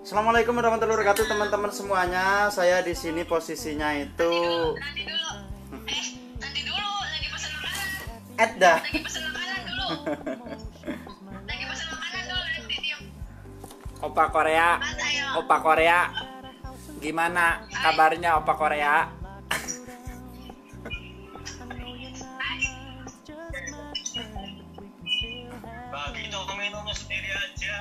Assalamualaikum warahmatullahi wabarakatuh teman-teman semuanya. Saya di sini posisinya itu Nanti dulu, lagi pesan makanan. Edda. Lagi pesan makanan dulu. Lagi pesan makanan dulu, nanti diam. Opa Korea, Masa ya? Opa Korea, gimana kabarnya Opa Korea? Bagi dong minumnya sendiri aja.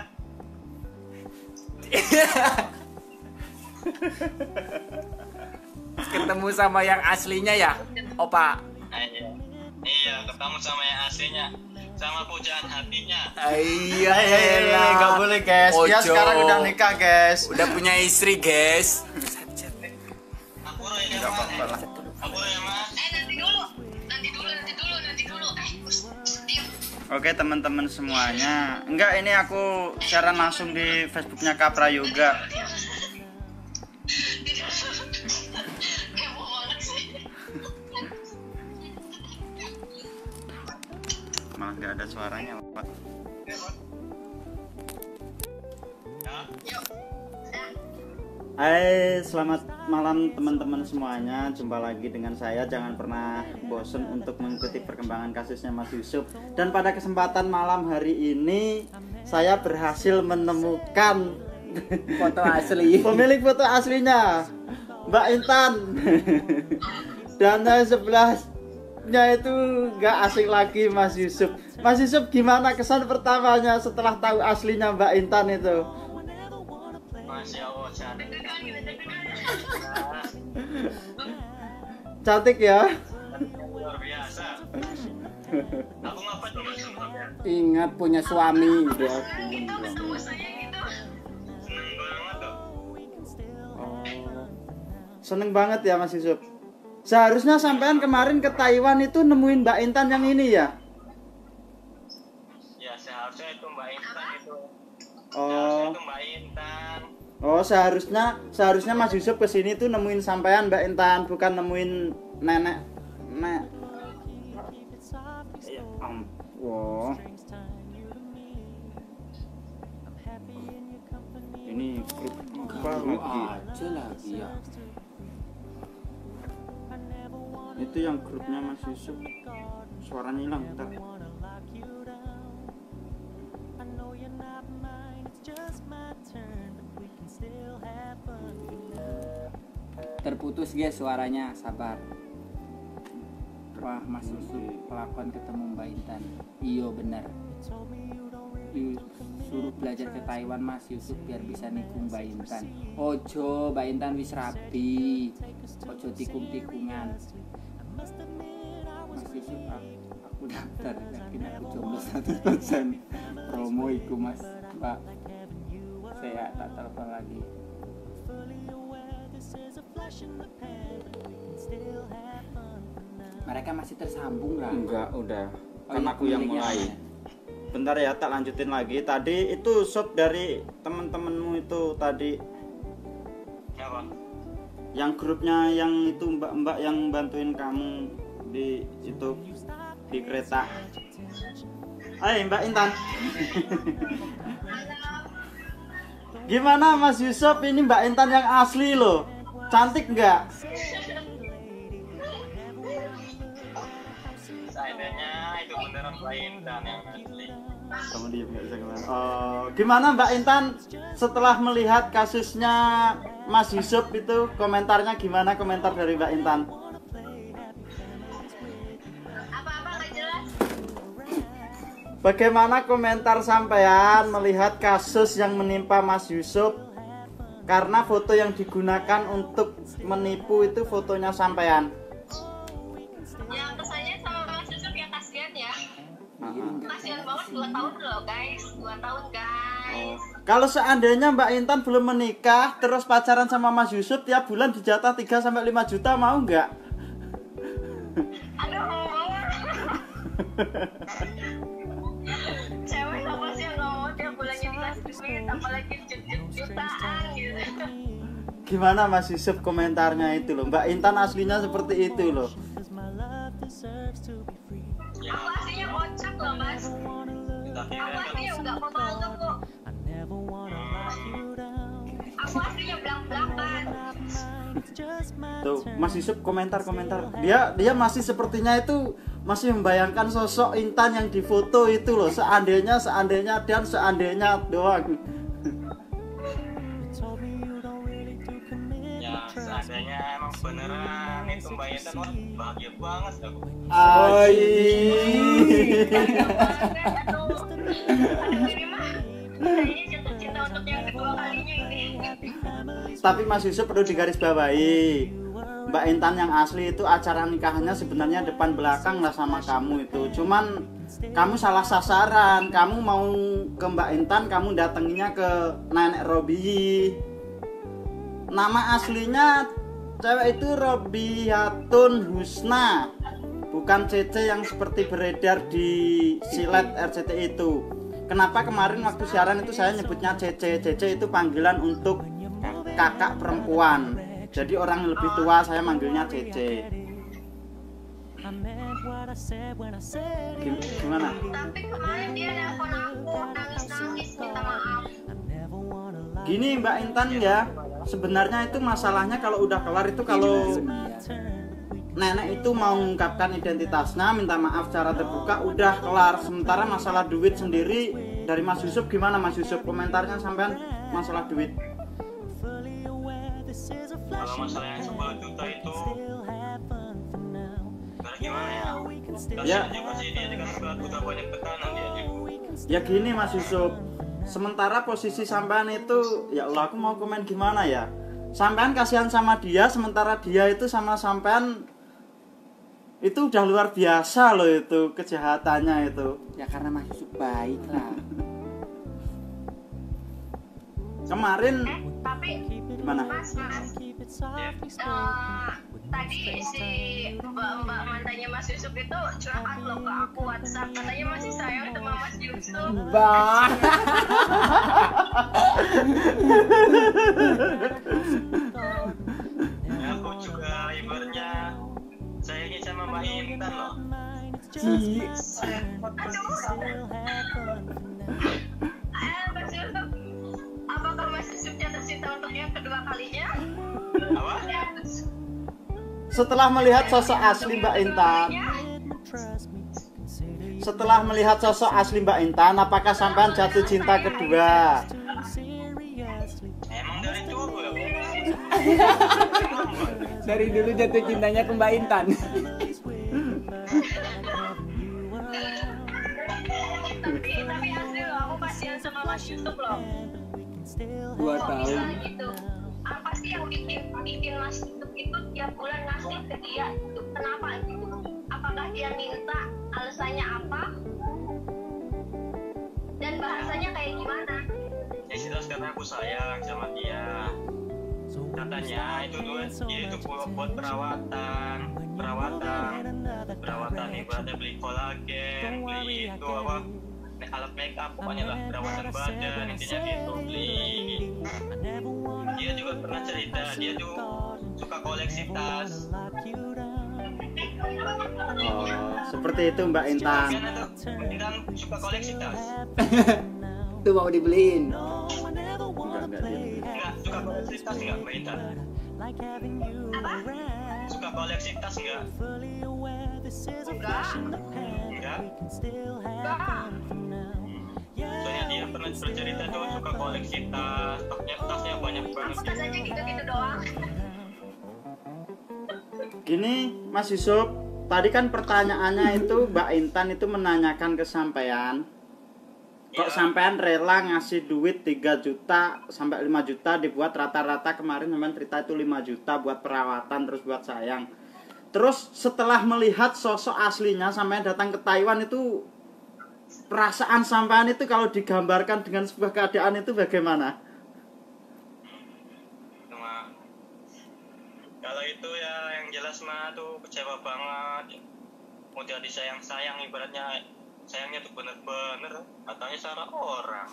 Ketemu sama yang aslinya ya, Opa? Iya, ketemu sama yang aslinya, sama pujaan hatinya. Iya, Gak boleh guys. Dia Ojo. sekarang udah nikah guys. Udah punya istri, guys. Aku yang Gak mana? apa-apa lah. Aku yang mana? Nanti dulu. Diam. Oke teman-teman semuanya. Enggak, ini aku siaran langsung di Facebooknya Kapra Yoga. Heboh banget sih. Malah nggak ada suaranya Pak. Yuk. Hai, selamat malam teman-teman semuanya. Jumpa lagi dengan saya. Jangan pernah bosan untuk mengikuti perkembangan kasusnya Mas Yusuf. Dan pada kesempatan malam hari ini saya berhasil menemukan Foto asli. pemilik foto aslinya, Mbak Intan. Dan sebelahnya itu nggak asing lagi Mas Yusuf. Mas Yusuf, gimana kesan pertamanya setelah tahu aslinya Mbak Intan itu? Masya Allah, cantik. Cantik ya? Luar biasa. Aku ngapa coba sebelumnya? Ingat punya suami. Itu ketemu saya gitu. Seneng banget tuh. Seneng banget ya Mas Yusuf. Seharusnya sampean kemarin ke Taiwan itu nemuin Mbak Intan yang ini ya? Ya seharusnya itu Mbak Intan itu. Oh. Seharusnya itu Mbak Intan. Oh, seharusnya Mas Yusuf kesini tuh nemuin sampean Mbak Intan, bukan nemuin nenek. Ya ampun. Ini grup apa lagi? Aja lagi ya. Itu yang grupnya Mas Yusuf. Suaranya hilang bentar. Terputus guys suaranya, sabar. Wah, Mas Yusuf pelakon ketemu Mbak Intan. Iyo bener. Suruh belajar ke Taiwan Mas Yusuf biar bisa nikung Mbak Intan. Ojo, Mbak Intan wis rapi. Ojo tikung-tikungan. Mas Yusuf, aku daftar yakin aku jomblo 100%. Promo iku Mas, Pak. Saya tak telepon lagi. Mereka masih tersambung lah. Enggak, udah. Oh, Kan iya, aku yang pemiliknya mulai. mana? Bentar ya, tak lanjutin lagi. Tadi itu shop dari teman-temanmu itu tadi, Siapa? yang grupnya yang itu mbak-mbak yang bantuin kamu di itu di kereta. Hai Mbak Intan. Gimana Mas Yusuf, ini Mbak Intan yang asli loh. Cantik nggak? Seandainya itu beneran Mbak Intan yang asli. Kamu diam, nggak bisa kemana. Oh, gimana Mbak Intan setelah melihat kasusnya Mas Yusuf itu, komentarnya gimana, komentar dari Mbak Intan? Apa-apa nggak jelas. Bagaimana komentar sampean melihat kasus yang menimpa Mas Yusuf? Karena foto yang digunakan untuk menipu itu fotonya sampean. Ya kesannya sama Mas Yusuf yang kasihan ya. Kasihan banget 2 tahun loh guys. 2 tahun guys. Kalau seandainya Mbak Intan belum menikah terus pacaran sama Mas Yusuf, tiap bulan dijatah 3 sampai 5 juta, mau nggak? Aduh mau banget. Cewek apa sih yang nggak mau tiap bulannya dikasih duit, apalagi jutaan gitu. Gimana Mas Yusuf komentarnya itu loh? Mbak Intan aslinya seperti itu loh. Aku aslinya kocak loh mas. Aku aslinya nggak pemalu kok. aku aslinya belak-belakan. Tuh, Mas Yusuf komentar-komentar. Dia masih sepertinya itu masih membayangkan sosok Intan yang difoto itu loh. Seandainya doang. Ya seandainya emang beneran itu Mbak Intan, wah bahagia banget aku. Ai. Aduh, ini mah kayaknya jatuh cinta untuk yang kedua kalinya ini. Tapi Mas Yusuf perlu digarisbawahi, Mbak Intan yang asli itu acara nikahannya sebenarnya depan belakang lah sama kamu itu. Cuman kamu salah sasaran. Kamu mau ke Mbak Intan, kamu datanginya ke Nenek Robi. Nama aslinya cewek itu Robihatun Husna, bukan Cece yang seperti beredar di silet RCTI itu. Kenapa kemarin waktu siaran itu saya nyebutnya Cece? Cece itu panggilan untuk kakak perempuan. Jadi orang yang lebih tua saya manggilnya Cece. Gimana? Tapi kemarin dia nelfon aku nangis-nangis minta maaf. Gini Mbak Intan ya, sebenarnya itu masalahnya kalau udah kelar itu kalau nenek itu mau mengungkapkan identitasnya, minta maaf secara terbuka, udah kelar. Sementara masalah duit sendiri dari Mas Yusuf gimana Mas Yusuf? Komentarnya sampean masalah duit. Kalau masalah yang 10 juta itu karena gimana ya? Ya. Kasihan juga sih dia juga udah banyak tekanan dia juga. Ya gini Mas Yusuf, sementara posisi sampean itu, ya Allah aku mau komen gimana ya? Sampean kasihan sama dia, sementara dia itu sama sampean itu udah luar biasa loh itu kejahatannya itu. Ya karena Mas Yusuf baik lah. Tapi Kemarin gimana? Mas, tadi si mbak mantannya Mas Yusuf itu curhat loh ke aku WhatsApp, katanya masih sayang sama Mas Yusuf. Bah. Ya, aku juga ibaratnya sayangnya sama Mbak Intan loh. Ci. Mas Yusuf, apakah Mas Yusuf jatuh cinta untuk yang kedua kalinya? Apa? Setelah melihat sosok asli Mbak Intan, setelah melihat sosok asli Mbak Intan, apakah sampean jatuh cinta kedua? Emang dari dulu ya, Bu? Dari dulu jatuh cintanya ke Mbak Intan. Tapi asli loh, aku kasihan sama Mas Yusuf loh. 2 Kok tahun. bisa gitu? Apa sih yang bikin Mas Yusuf itu tiap bulan ngasih ke dia? Kenapa gitu? Apakah dia minta? Alasannya apa? Dan bahasanya kayak gimana? Ya jelas karena aku sayang sama dia. Katanya itu duit dia itu buat perawatan ibaratnya beli kolagen, beli itu apa alat make up, pokoknya lah perawatan badan intinya gitu. Beli dia juga pernah cerita dia tuh suka koleksi tas. Oh, seperti itu Mbak Intan. Gimana tuh Intan suka koleksi tas? Tuh mau dibeliin. Enggak dia. Enggak suka koleksi tas enggak Mbak Intan? Apa? Suka koleksi tas enggak? Enggak. Enggak. Enggak. Soalnya dia pernah bercerita tuh suka koleksi tas, tasnya banyak banget. Aku tas aja gitu-gitu doang. Gini Mas Yusuf, tadi kan pertanyaannya itu Mbak Intan itu menanyakan ke sampean, kok Ya. sampean rela ngasih duit 3 juta sampai 5 juta dibuat rata-rata kemarin sampean cerita itu 5 juta buat perawatan terus buat sayang. Terus setelah melihat sosok aslinya sampean datang ke Taiwan itu perasaan sampean itu kalau digambarkan dengan sebuah keadaan itu bagaimana? Cuma kalau itu ya yang jelas mah tuh kecewa banget. Udah disayang-sayang ibaratnya sayangnya tuh bener-bener katanya salah orang.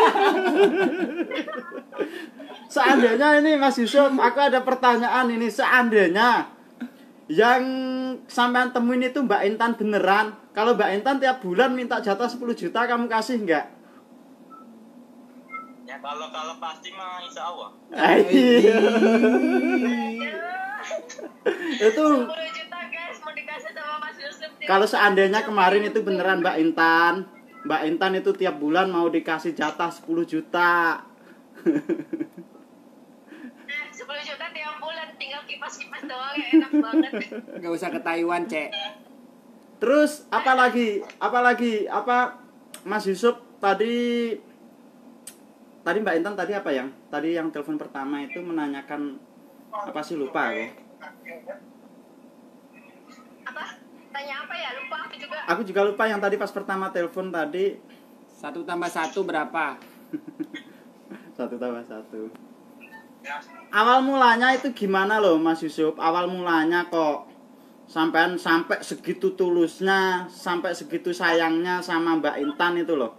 Seandainya ini Mas Yusuf, aku ada pertanyaan ini. Seandainya yang sampean temuin itu Mbak Intan beneran, kalau Mbak Intan tiap bulan minta jatah 10 juta kamu kasih enggak? Ya Kalau pasti mah insya Allah. Iya. Itu 10 juta guys mau dikasih sama Mas Yusuf. kalau seandainya kemarin itu beneran Mbak Intan. Mbak Intan itu tiap bulan mau dikasih jatah 10 juta. 10 juta tiap bulan tinggal kipas-kipas doang ya, enak banget. Gak usah ke Taiwan, Cek. Terus apalagi apa Mas Yusuf tadi Mbak Intan tadi apa yang telepon pertama itu menanyakan apa sih, lupa aku. Apa? Tanya apa ya? Lupa aku juga. Aku juga lupa yang tadi pas pertama telepon tadi. 1 tambah 1 berapa? 1 tambah 1. Awal mulanya itu gimana loh Mas Yusuf? Awal mulanya kok sampai segitu tulusnya, sampai segitu sayangnya sama Mbak Intan itu loh.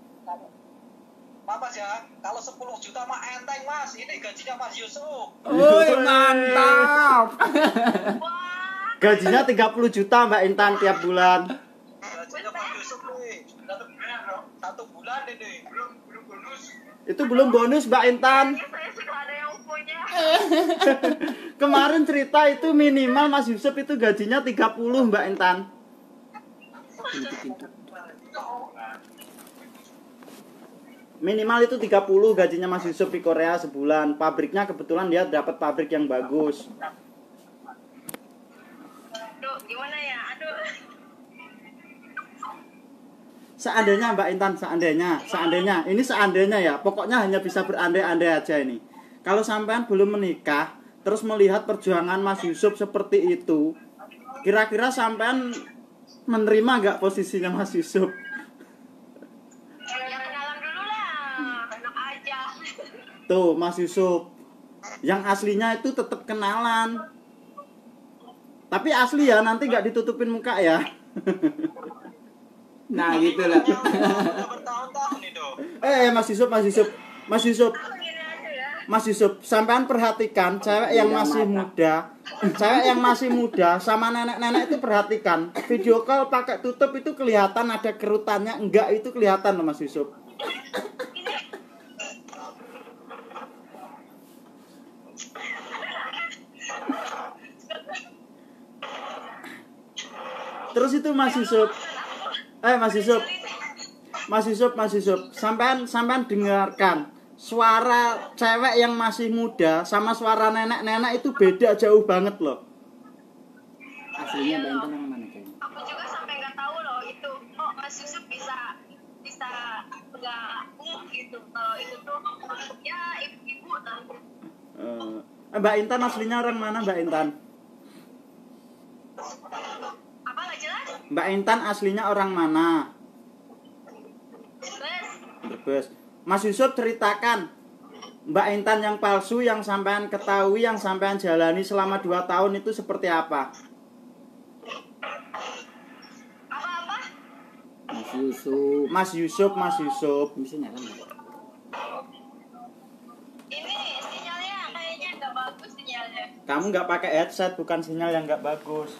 Mas ya, kalau 10 juta mah enteng Mas, ini gajinya Mas Yusuf. Woi, mantap. Wah, Gajinya 30 juta Mbak Intan tiap bulan. Gajinya Mas Yusuf nih, 1 bulan ini. Belum bonus. Itu belum bonus Mbak Intan. saya sudah ada yang punya. Kemarin cerita itu minimal Mas Yusuf itu gajinya 30 Mbak Intan. Minimal itu 30 gajinya Mas Yusuf di Korea sebulan. Pabriknya kebetulan dia dapat pabrik yang bagus. Aduh, gimana ya? Aduh. Seandainya Mbak Intan, seandainya, ini seandainya ya, pokoknya hanya bisa berandai-andai aja ini. Kalau sampean belum menikah, terus melihat perjuangan Mas Yusuf seperti itu, kira-kira sampean menerima nggak posisinya Mas Yusuf? Ya kenalan dulu lah. Enak aja. Tuh Mas Yusuf, yang aslinya itu tetap kenalan. Tapi asli ya, nanti nggak ditutupin muka ya. Nah, gitu lah. Udah bertahun-tahun itu. Mas Yusuf, Gini aja ya. Mas Yusuf, sampean perhatikan cewek yang masih muda sama nenek-nenek itu perhatikan. Video call pakai tutup itu kelihatan ada kerutannya, enggak itu kelihatan loh Mas Yusuf. Terus itu Mas Yusuf. Mas Yusuf, sampean dengarkan. Suara cewek yang masih muda sama suara nenek-nenek itu beda jauh banget loh. Aslinya Mbak Intan yang mana kayaknya? Aku juga sampai nggak tahu loh itu. Oh, Mas Yusuf bisa nggak gitu. Kalau itu tuh ya ibu-ibu lah. Mbak Intan aslinya orang mana Mbak Intan? Apa nggak jelas? Mbak Intan aslinya orang mana? Terus Brebes. Mas Yusuf ceritakan Mbak Intan yang palsu yang sampean ketahui, yang sampean jalani selama 2 tahun itu seperti apa? apa-apa? Mas Yusuf. Mas Yusuf. Bisa nyala nggak? Ini sinyalnya kayaknya nggak bagus sinyalnya. Kamu nggak pakai headset, bukan sinyal yang nggak bagus.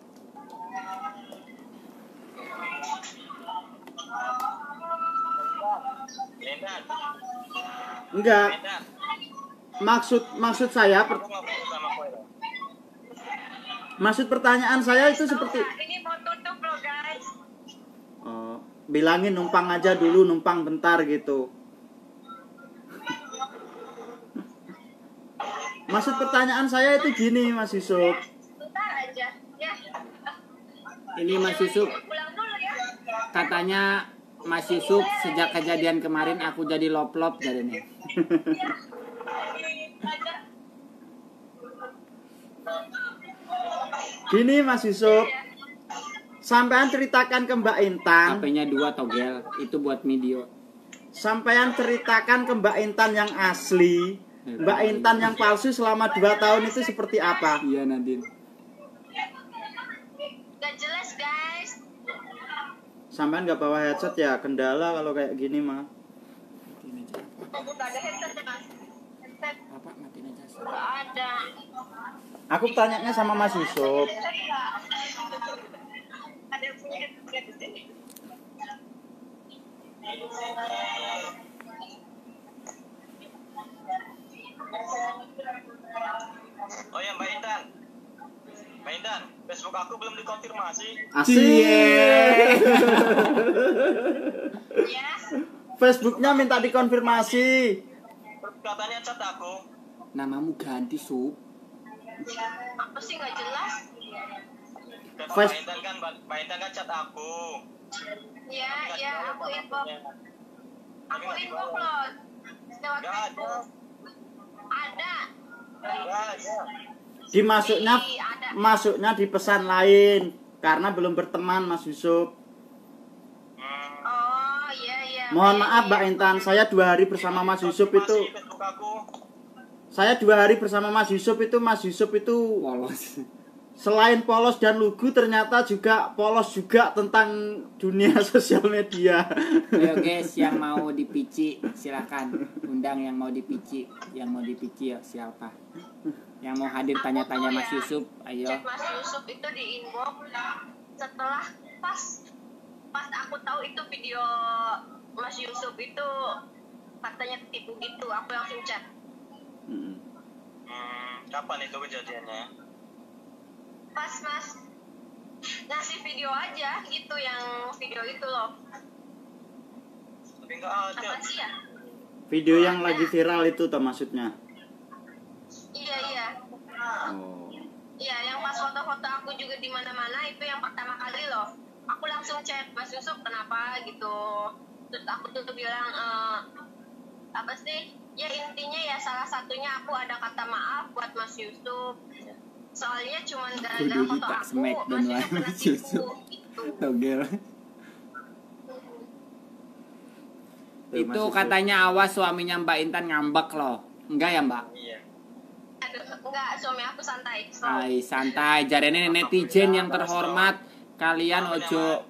Intan, Enggak. Intan, Maksud saya aku ngobrol sama kowe. maksud pertanyaan saya itu seperti Ini mau tutup loh guys. bilangin numpang aja dulu, numpang bentar gitu. Maksud pertanyaan saya itu gini Mas Yusuf. Bentar aja ya. Ini Mas Yusuf, Pulang dulu ya. katanya Mas Yusuf sejak kejadian kemarin aku jadi lop-lop jadinya. Gini Mas Yusuf, sampean ceritakan ke Mbak Intan, HP-nya 2 togel, itu buat video. sampean ceritakan ke Mbak Intan yang asli, Mbak Intan yang palsu selama 2 tahun itu seperti apa? Iya Nadine. Gak jelas guys. Sampean nggak bawa headset ya, kendala kalau kayak gini mah. Matiin aja. Aku gak ada headset mas. Headset Apa? Matiin aja. gak ada. Aku tanyanya sama Mas Yusuf. Headset nggak? Ada yang punya headset nggak di sini? belum dikonfirmasi. Asik. Ya, Facebooknya minta dikonfirmasi. Katanya chat aku. Namamu ganti, Sup. apa sih nggak jelas? Dan Face- Mbak Intan kan chat aku. Ya, aku inbox. Aku inbox loh. Lewat Nggak Facebook. Ada. Guys, Dimasuknya Ada. masuknya di pesan lain karena belum berteman Mas Yusuf. Oh, iya. Mohon Iya, maaf iya. Mbak Intan, saya 2 hari bersama Mas Yusuf itu. konfirmasi Facebook aku. Saya 2 hari bersama Mas Yusuf itu Polos. selain polos dan lugu ternyata juga polos juga tentang dunia sosial media. Ayo guys, yang mau dipici silahkan undang yang mau dipici. Yang mau dipici ya siapa? Yang mau hadir tanya-tanya Mas Yusuf, ayo. Chat Mas Yusuf itu di inbox setelah pas aku tahu itu video Mas Yusuf itu katanya tipu gitu, aku langsung chat. Mm. Kapan itu kejadiannya? Pas Mas ngasih video aja gitu, yang video itu loh. Tapi nggak ada. Apa sih ya? Video yang lagi viral itu toh maksudnya. Iya. Oh. Iya, yang pas foto-foto aku juga di mana-mana itu yang pertama kali loh. Aku langsung chat Mas Yusuf kenapa gitu. Terus aku tuh bilang apa sih? Ya intinya ya salah satunya aku ada kata maaf buat Mas Yusuf. Soalnya cuman gara-gara Kudu foto kita aku smackdown Mas lah, Yusuf kena Mas tipu Yusuf. gitu. Togel. Mas Itu Yusuf. katanya awas suaminya Mbak Intan ngambek loh. Enggak ya, Mbak? Iya. Aduh, enggak, suami aku santai. Ay, santai. Jarene netizen yang terhormat. Kalian ojo.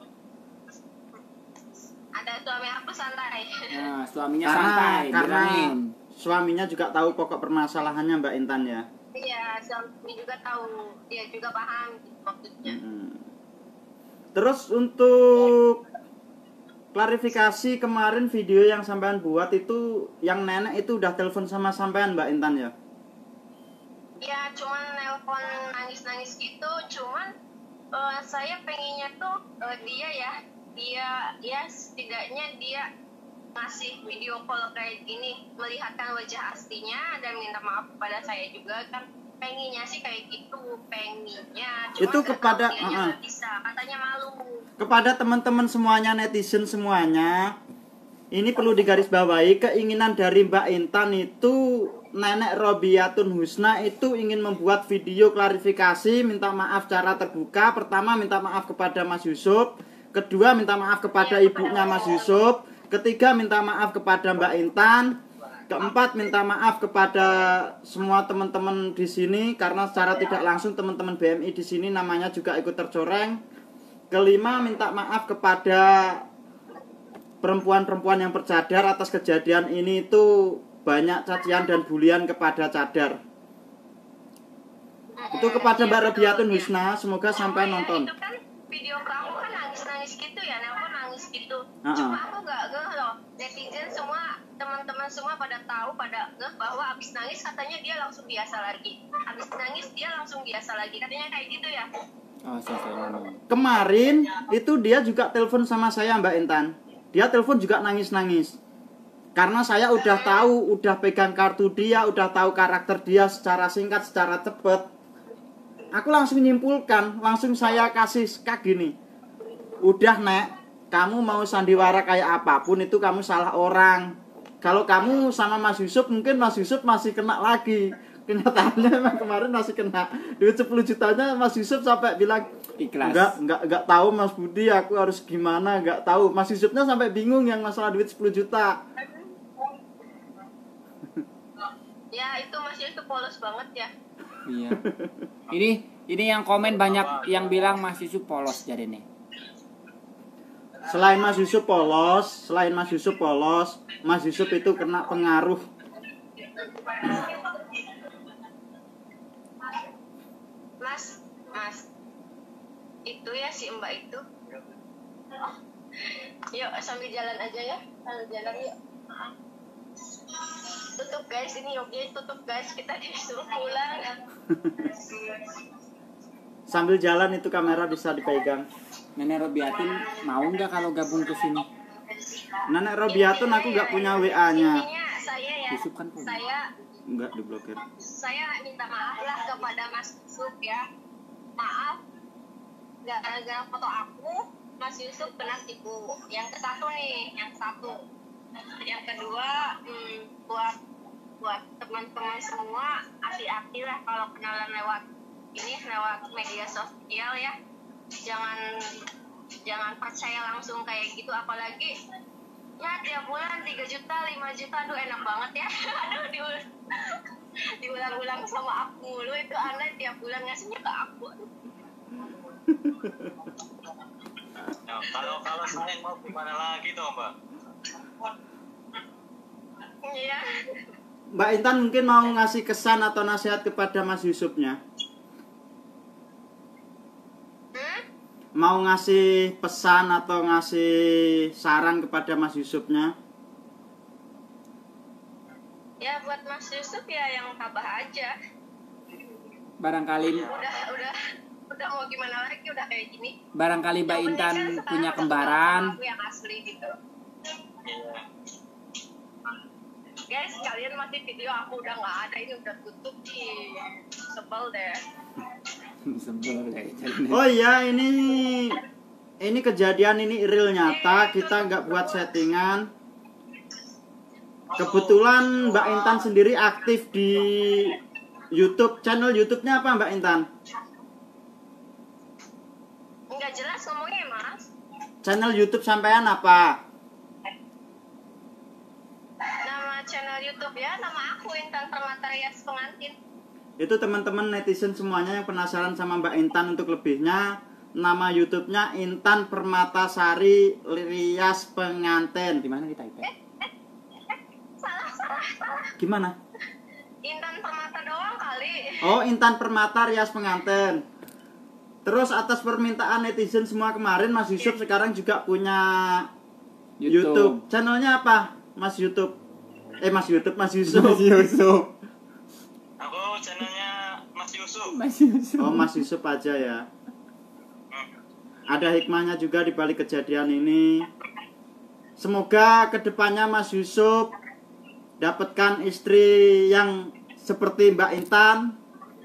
Ada suami aku santai. Nah, suaminya Karena santai. Bilangin. suaminya juga tahu pokok permasalahannya Mbak Intan ya. Iya, suami juga tahu, dia juga paham gitu maksudnya. Terus untuk klarifikasi kemarin video yang sampean buat itu yang nenek itu udah telepon sama sampean Mbak Intan ya? Ya cuman nelpon nangis-nangis gitu, cuman saya pengennya tuh dia setidaknya dia ngasih video call kayak gini, melihatkan wajah aslinya dan minta maaf kepada saya juga kan. Pengennya sih kayak gitu, pengennya. Cuman Itu kepada nggak bisa, katanya malu. kepada teman-teman semuanya, netizen semuanya, ini perlu digarisbawahi, keinginan dari Mbak Intan itu Nenek Robiatun Husna itu ingin membuat video klarifikasi, minta maaf secara terbuka. Pertama minta maaf kepada Mas Yusuf, kedua minta maaf kepada ibunya Mas Yusuf, ketiga minta maaf kepada Mbak Intan, keempat minta maaf kepada semua teman-teman di sini karena secara tidak langsung teman-teman BMI di sini namanya juga ikut tercoreng. Kelima minta maaf kepada perempuan-perempuan yang bercadar atas kejadian ini itu banyak cacian dan bulian kepada cadar. Itu kepada Mbak Robiatun Husna, semoga sampai nonton. Itu kan video kamu kan nangis-nangis gitu ya, nelpon nangis gitu. Uh-uh. Cuma aku gak ngeh loh, netizen semua, teman-teman semua pada tahu, pada ngeh bahwa abis nangis katanya dia langsung biasa lagi. Abis nangis dia langsung biasa lagi, katanya kayak gitu ya. Oh, saya Kemarin itu dia juga telepon sama saya Mbak Intan. Dia telepon juga nangis-nangis. Karena saya udah tahu, udah pegang kartu dia, udah tahu karakter dia secara singkat, secara cepat. Aku langsung nyimpulkan, langsung saya kasih kak gini. Udah Nek, kamu mau sandiwara kayak apapun itu kamu salah orang. Kalau kamu sama Mas Yusuf, mungkin Mas Yusuf masih kena lagi. Kenyataannya memang kemarin masih kena. Duit 10 jutanya Mas Yusuf sampai bilang, ikhlas. Enggak tahu Mas Budi, aku harus gimana, enggak tahu. Mas Yusufnya sampai bingung yang masalah duit 10 juta. Ya itu Mas Yusuf polos banget ya. Iya. Ini yang komen banyak yang bilang Mas Yusuf polos jadi nih. Selain Mas Yusuf polos, Mas Yusuf itu kena pengaruh. Mas, itu ya si Mbak itu. Yuk sambil jalan aja ya, sambil jalan yuk. Tutup guys, ini oke tutup guys, kita disuruh pulang. Sambil jalan itu kamera bisa dipegang. Nenek Robiatun mau nggak kalau gabung ke sini? Nenek Robiatun aku nggak punya WA-nya. Intinya saya ya, Yusuf kan punya. Nggak diblokir. saya minta maaf lah kepada Mas Yusuf ya. Maaf, gara-gara foto aku, Mas Yusuf kena tipu. Yang satu nih, yang satu. Yang kedua, buat teman-teman semua, hati-hati lah kalau kenalan lewat media sosial ya. Jangan percaya langsung kayak gitu, apalagi ya tiap bulan 3 juta, 5 juta, aduh enak banget ya. Aduh diulang-ulang sama aku mulu, itu aneh tiap bulan ngasihnya ke aku. Nah, kalau saya mau gimana lagi tuh Mbak? Iya. Mbak Intan mungkin mau ngasih kesan atau nasihat kepada Mas Yusufnya. Mau ngasih pesan atau ngasih saran kepada Mas Yusufnya. Ya buat Mas Yusuf ya yang tabah aja. Barangkali Udah mau gimana lagi, udah kayak gini. Mbak Yang penting Intan kan sekarang punya udah kembaran. ketemu aku yang asli gitu. Iya. Guys, kalian masih video aku udah nggak ada, ini udah tutup nih. Sebel deh. Sebel deh. Oh iya, ini kejadian, ini real nyata, kita nggak buat settingan. Kebetulan Mbak Intan sendiri aktif di YouTube. Channel YouTube-nya apa Mbak Intan? Nggak jelas ngomongnya Mas. Channel YouTube sampean apa? Nama channel YouTube ya, nama aku Intan Permata Rias Pengantin. Itu teman-teman netizen semuanya yang penasaran sama Mbak Intan, untuk lebihnya nama YouTube-nya Intan Permatasari Rias Pengantin. Di mana kita itu? Salah. Gimana? Intan Permata doang kali. Oh, Intan Permata Rias Pengantin. Terus atas permintaan netizen semua kemarin, Mas Yusuf sekarang juga punya YouTube. Channelnya apa? Mas Yusuf. Mas Yusuf. Mas Yusuf. Aku channelnya Mas Yusuf. Mas Yusuf. Oh, Mas Yusuf aja ya. Ada hikmahnya juga di balik kejadian ini. Semoga kedepannya Mas Yusuf dapatkan istri yang seperti Mbak Intan.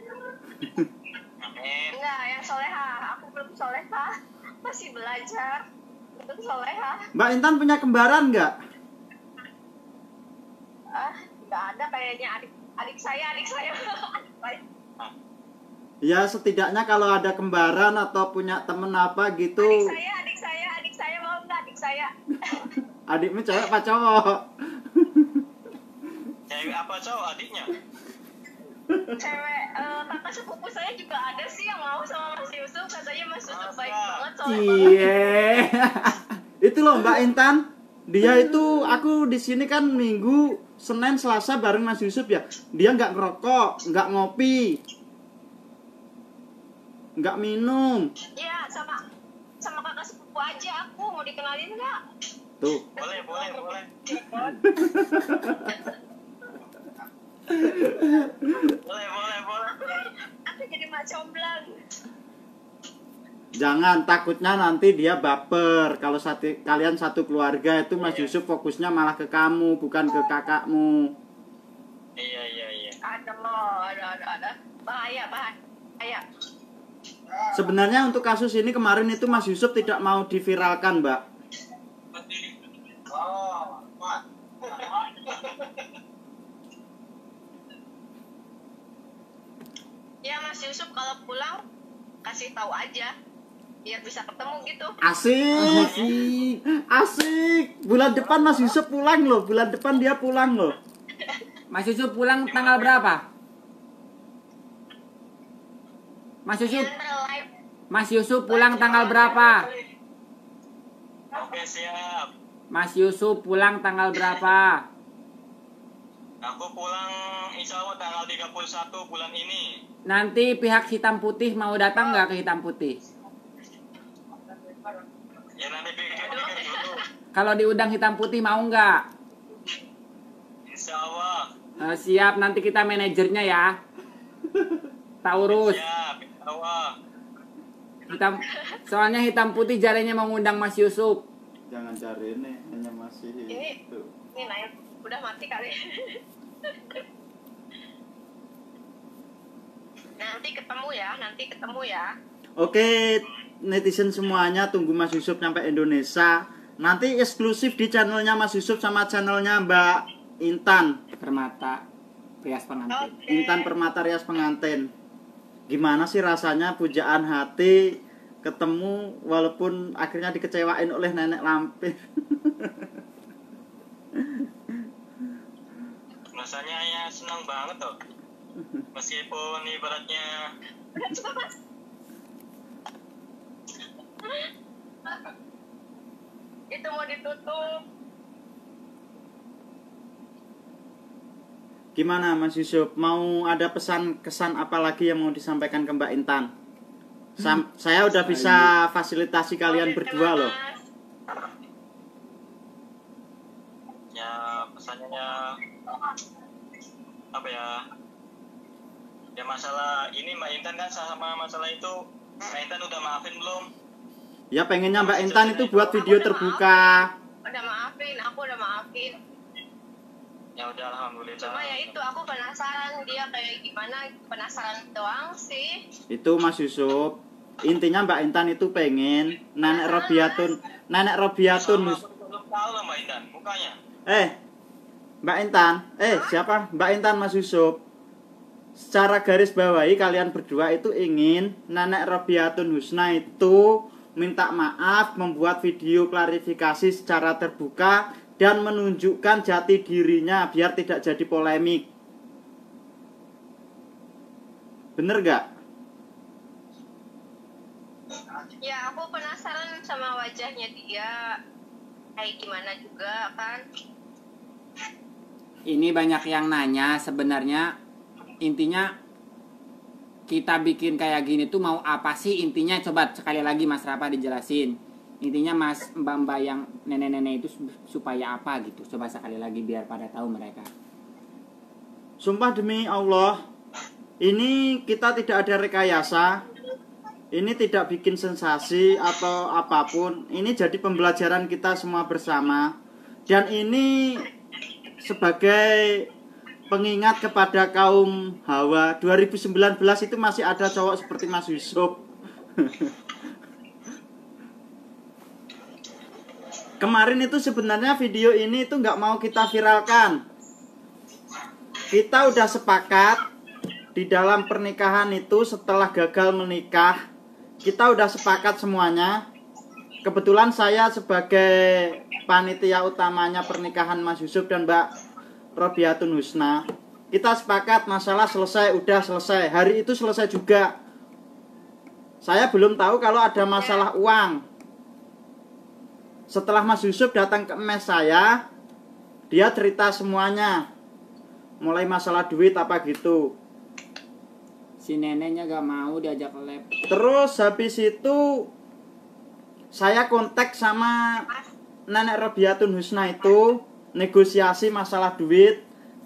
Amin. Enggak, yang soleha. Aku belum soleha. Masih belajar. Belum soleha. Mbak Intan punya kembaran nggak? Nggak ada kayaknya, adik saya. Ya setidaknya kalau ada kembaran atau punya temen apa gitu. Adik saya mau nggak adik saya? Adikmu cewek apa cowok? Cewek apa cowok adiknya? Cewek, kakak sepupu saya juga ada sih yang mau sama Mas Yusuf. Katanya Mas Yusuf baik banget, Iya. Itu loh Mbak Intan. Dia itu, aku di sini kan Minggu, Senin, Selasa bareng Mas Yusuf ya. Dia nggak ngerokok, nggak ngopi, nggak minum. Iya, sama kakak sepupu aja aku. Mau dikenalin nggak? Tuh. Boleh. boleh. Aku jadi mak comblang. Jangan, takutnya nanti dia baper. Kalau kalian satu keluarga itu Mas Yusuf fokusnya malah ke kamu, bukan ke kakakmu. Iya. Ada. Bahaya. Sebenarnya untuk kasus ini kemarin itu Mas Yusuf tidak mau diviralkan, Mbak. Ya Mas Yusuf kalau pulang kasih tahu aja biar bisa ketemu gitu. Asik. Bulan depan Mas Yusuf pulang loh. Bulan depan dia pulang loh. Mas Yusuf pulang tanggal berapa? Mas Yusuf pulang tanggal berapa? Oke, siap. Mas Yusuf pulang tanggal berapa? Aku pulang insya Allah tanggal 31 bulan ini. Nanti pihak hitam putih mau datang nggak ke hitam putih? Ya nanti pikir dulu. Kalau diundang hitam putih mau nggak? Insya Allah. Siap, nanti kita manajernya ya. Tak urus. Siap, insya Allah. Soalnya hitam putih jarinya mengundang Mas Yusuf. Jangan cari ini, hanya masih Ini- itu. Ini naik udah mati kali. Nanti ketemu ya. Oke, netizen semuanya tunggu Mas Yusuf sampai Indonesia. Nanti eksklusif di channelnya Mas Yusuf sama channelnya Mbak Intan. Permata Rias Pengantin. Oke. Intan Permata Rias Pengantin. Gimana sih rasanya pujaan hati ketemu walaupun akhirnya dikecewain oleh nenek lampir? Rasanya ya senang banget tuh. Meskipun ibaratnya Itu mau ditutup. Gimana Mas Yusuf? Mau ada pesan kesan apa lagi yang mau disampaikan ke Mbak Intan? Saya udah bisa fasilitasi kalian Oke, berdua loh. Mas. ya pesannya apa ya? Ya masalah ini Mbak Intan kan sama masalah itu Mbak Intan udah maafin belum? Ya pengennya Mbak Intan itu buat video terbuka. Aku udah maafin. Ya udah alhamdulillah. Cuma ya itu aku penasaran dia kayak gimana, penasaran doang sih. Itu Mas Yusuf. Intinya Mbak Intan itu pengen Nenek Robiatun Sama aku belum tahu lah Mbak Intan mukanya. Mbak Intan, siapa? Mbak Intan Mas Yusuf. Secara garis bawahi kalian berdua itu ingin Nenek Robiatun Husna itu minta maaf, membuat video klarifikasi secara terbuka dan menunjukkan jati dirinya biar tidak jadi polemik. Bener gak? Ya aku penasaran sama wajahnya dia kayak gimana juga kan. Ini banyak yang nanya sebenarnya intinya kita bikin kayak gini tuh mau apa sih intinya, coba sekali lagi Mas Rafa dijelasin. Intinya Mas Mbak yang nenek-nenek itu supaya apa gitu. Coba sekali lagi biar pada tahu mereka. Sumpah demi Allah, ini kita tidak ada rekayasa. Ini tidak bikin sensasi atau apapun. Ini jadi pembelajaran kita semua bersama. Dan ini sebagai pengingat kepada kaum Hawa. 2019 itu masih ada cowok seperti Mas Yusuf. Kemarin itu sebenarnya video ini itu nggak mau kita viralkan. Kita udah sepakat di dalam pernikahan itu setelah gagal menikah, kita udah sepakat semuanya. Kebetulan saya sebagai panitia utamanya pernikahan Mas Yusuf dan Mbak Robiatun Husna, kita sepakat masalah selesai, udah selesai. Hari itu selesai juga. Saya belum tahu kalau ada masalah uang. Setelah Mas Yusuf datang ke mes saya, dia cerita semuanya. Mulai masalah duit apa gitu. Si neneknya gak mau diajak lab. Terus habis itu saya kontak sama Nenek Robiatun Husna itu, negosiasi masalah duit.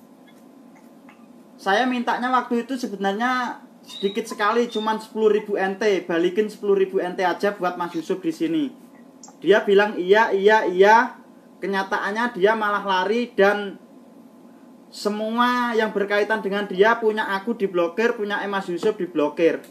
Saya mintanya waktu itu sebenarnya sedikit sekali, cuman 10.000 NT, balikin 10.000 NT aja buat Mas Yusuf di sini. Dia bilang iya. Kenyataannya dia malah lari dan semua yang berkaitan dengan dia, punya aku diblokir, punya Mas Yusuf diblokir.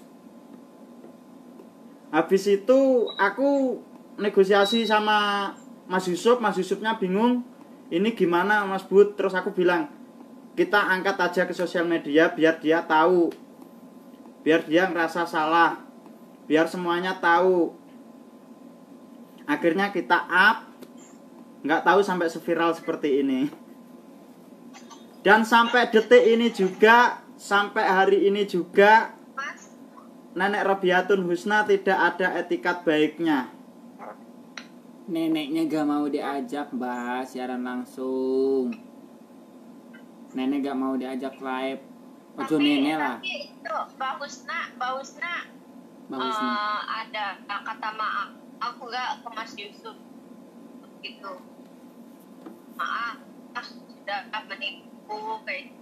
Habis itu aku negosiasi sama Mas Yusuf, Mas Yusufnya bingung, ini gimana Mas Bud? Terus aku bilang, kita angkat aja ke sosial media biar dia tahu, biar dia ngerasa salah, biar semuanya tahu. Akhirnya kita up, nggak tahu sampai seviral seperti ini. Dan sampai detik ini juga, sampai hari ini juga, Mas, Nenek Robiatun Husna tidak ada etikat baiknya. Neneknya gak mau diajak Mbak siaran langsung. Nenek gak mau diajak live. Ojo nenek lah. tapi itu Mbak Husna Bagusnya. ada kata maaf aku gak ke Mas Yusuf gitu. Maaf sudah menipu kayak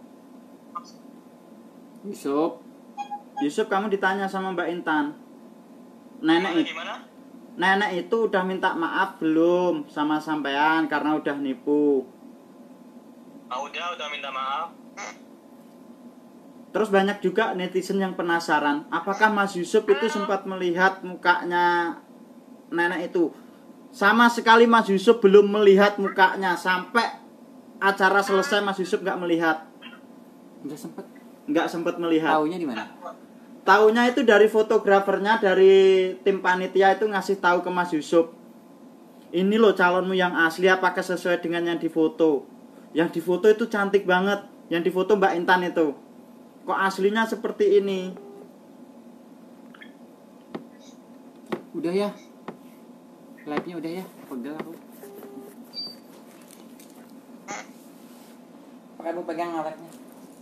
Yusuf, Yusuf, kamu ditanya sama Mbak Intan. Gimana? Nenek itu udah minta maaf belum sama sampean karena udah nipu? Udah minta maaf. Terus banyak juga netizen yang penasaran, apakah Mas Yusuf itu sempat melihat mukanya nenek itu? Sama sekali Mas Yusuf belum melihat mukanya, sampai acara selesai Mas Yusuf nggak melihat. Nggak sempet melihat. Taunya di mana? Taunya itu dari fotografernya, dari tim panitia itu ngasih tahu ke Mas Yusuf. Ini loh calonmu yang asli, apakah sesuai dengan yang difoto? Yang difoto itu cantik banget. Yang difoto Mbak Intan itu. Kok aslinya seperti ini? Udah ya. Live-nya udah ya. Pegel aku. Pakai bu pegang alatnya.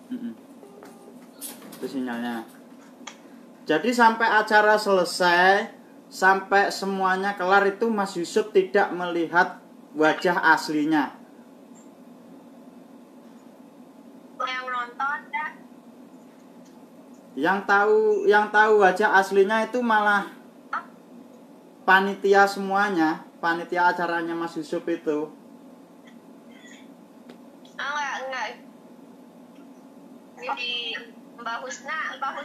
Itu sinyalnya. Jadi sampai acara selesai, sampai semuanya kelar itu Mas Yusuf tidak melihat wajah aslinya. Yang nonton ya. Yang tahu wajah aslinya itu malah panitia semuanya, panitia acaranya Mas Yusuf itu. Enggak. Jadi Mbak Husna.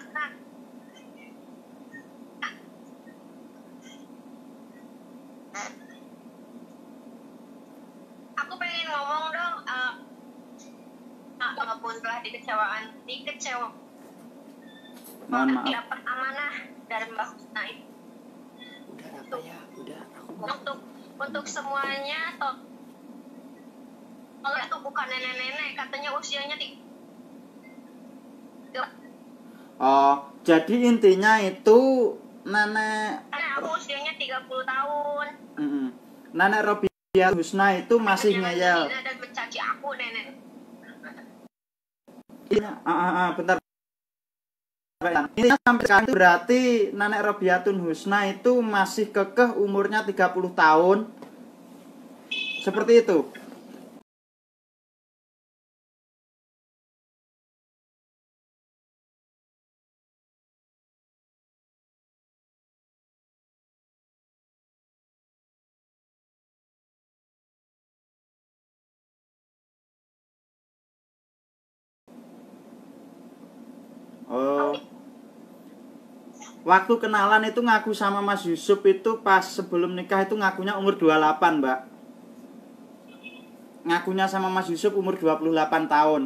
Aku pengen ngomong dong, walaupun telah dikecewakan, Mohon maaf. dapat amanah dari Mbak Husna itu. Udah apa ya? Udah. Aku Untuk semuanya, kalau itu bukan nenek-nenek, katanya usianya Oh, jadi intinya itu nenek aku usianya 30 tahun. Nenek Robiah Husna itu masih Jangan ngeyel. menghina dan mencaci aku, nenek. Bentar. Ini sampai sekarang itu berarti Nenek Robiatun Husna itu masih kekeh umurnya 30 tahun. Seperti itu. Oh. Waktu kenalan itu ngaku sama Mas Yusuf itu pas sebelum nikah itu ngakunya umur 28, Mbak. Ngakunya sama Mas Yusuf umur 28 tahun.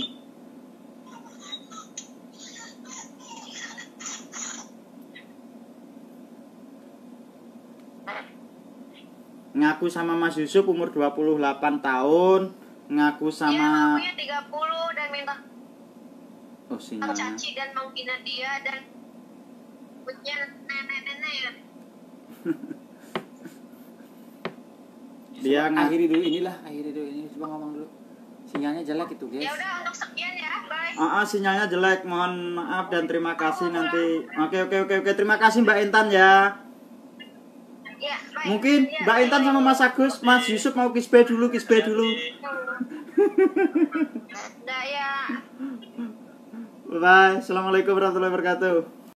Ngaku sama Mas Yusuf umur 28 tahun. Ngaku sama... Dia ngakunya 30 dan minta sinyalnya. mencaci dan menghina dia dan punya nenek-nenek ya. Dia akhiri dulu ini. Coba ngomong dulu. Sinyalnya jelek itu, guys. Ya udah, untuk sekian ya, bye. Sinyalnya jelek. Mohon maaf dan terima kasih nanti. Oke. Terima kasih Mbak Intan ya. Ya, bye. Mungkin Ya, Mbak Intan sama Mas Agus, Mas Yusuf mau kisbeh dulu. Udah ya. Bye. Assalamualaikum warahmatullahi wabarakatuh.